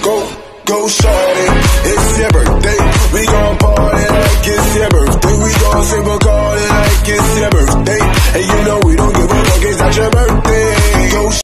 Go shorty, it's your birthday. We gon' party like it's your birthday. We gon' sip a party like it's your birthday. And you know